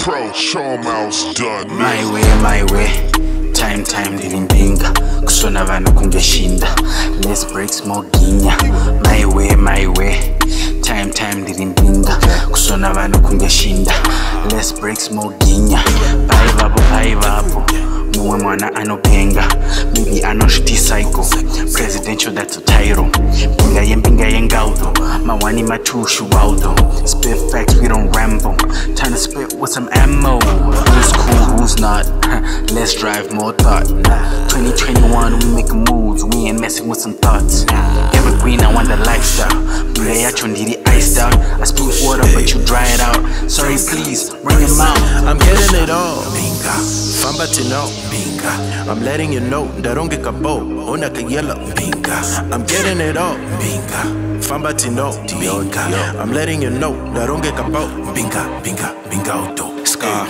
pro, show 'em how it's done. Maiwe, time ndiri MbingaKusona vanhu kunge shinda. Let's break small ginya. Maiwe, time ndiri MbingaKusona vanhu kunge shinda. Let's break small ginya. Paivapo, Mumwe mwana anopenga. Maybe anozviti SiCo. Presidential, that's a title. Mbinga yengaldo. Mahwani matwo, shuwaldo. Spit facts, we don't ramble. Time to spit with some ammo. Who's cool, who's not? Let's drive more thought. 2021, we making moves. We ain't messing with some thoughts. Evergreen I, want the lifestyle. Yacho, ndiri iced out. I speak water, but you dry it out. Sorry, please, bring him out. I'm getting it all. Famba Tino. I'm letting you know. Ndarongeka yellow. I'm getting it all. Famba Tino. I'm letting you know. Ndarongeka Mbinga Scar.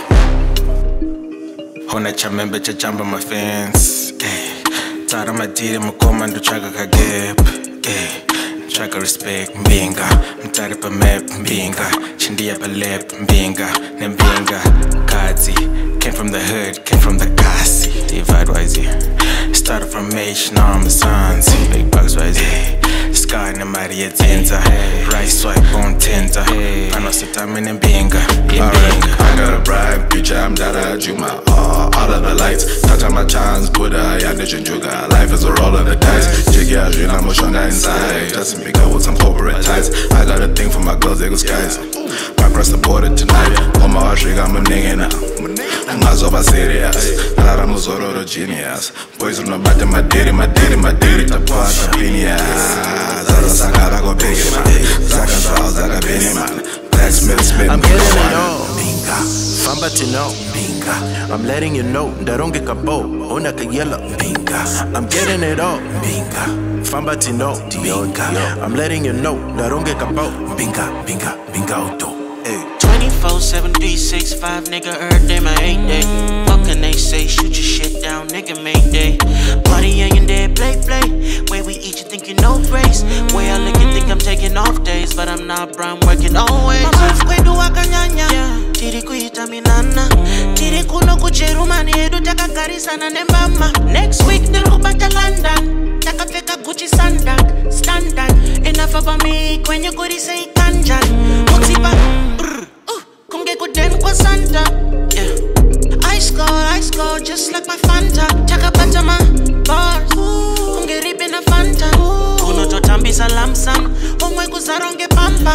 Hona chamembe chamba my fans. Tara madiri mukomando chaka kagep. Chaka respect Mbinga. Mtari pa map Mbinga. Chindia pa lep Mbinga. Mbinga Kazi. Came from the hood, came from the Kasi. Divide wise here. Started from H, now I'm a sons. Big bucks wise here. Sky na Maria Tinta. Rice swipe on Tinta. Panosita in Mbinga. I got a bribe, picture, I'm Dada Juma. All of the lights, touch on my chance, Buddha, Yandish and Juga. Life is a roll of the dice. Jiggy, I'm a shonda inside. Just make up with some corporate ties. I got a thing for my girls, they go skies. Across the border tonight. On my heart, I'm a nigga now. I'm over serious. I'm a sort of genius. Boys on the bottom, my daddy, the part of genius. Zara go big, Zaka Benny, man. BlvckSmyth, I'm getting it all. Famba Tino. I'm letting you know. Ndarongeka yellow. I'm getting it all. Famba Tino. I'm letting you know. Ndarongeka Mbinga 24/7, 365, nigga, every day my 8 day. What can they say? Shoot your shit down, nigga, make day. Party ain't there, play. Where we eat, you think you know grace. Way I look, you think I'm taking off days, but I'm not, bro, I'm working always. Mama, do wakanyanya. Tiri kuita minana. Tiri kuno kucherumani, edu taka karisana nembama. Next week, nilukubata London. Taka feka Gucci standard. Enough of me, when you go to say kanjan. Mutiba, kunge kuden kwa Santa. I score, just like my Fanta. Chaka patama, bars. Kunge ribe na Fanta. Kuno totambi salamsam. Mumwe kuzaronge pampa.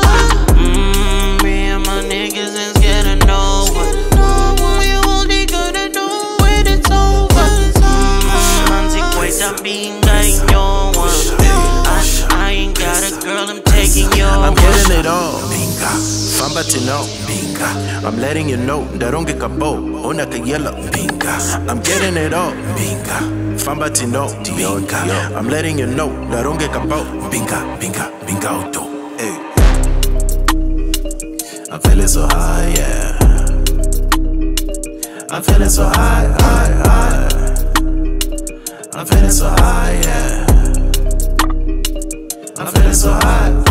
Me and my niggas ain't scared of no one. We only gonna know when it's over. Manzi kweta Mbinga in your one. I ain't got a girl, I'm taking yours. I'm getting it all. Famba Tino. I'm letting you know. Ndarongeka yellow. I'm getting it all. Famba Tino. I'm letting you know. Ndarongeka Mbinga. I'm feeling so high, yeah. I'm feeling so high. I'm feeling so high, yeah. I'm feeling so high.